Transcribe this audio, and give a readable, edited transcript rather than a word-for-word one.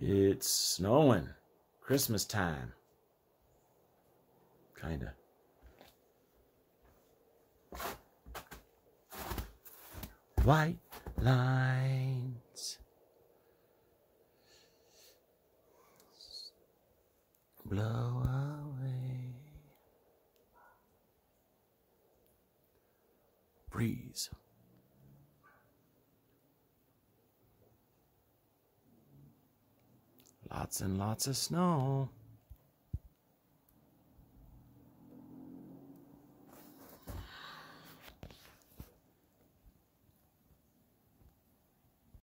It's snowing. Christmas time. Kinda. White lines blow away. Breeze. Lots and lots of snow.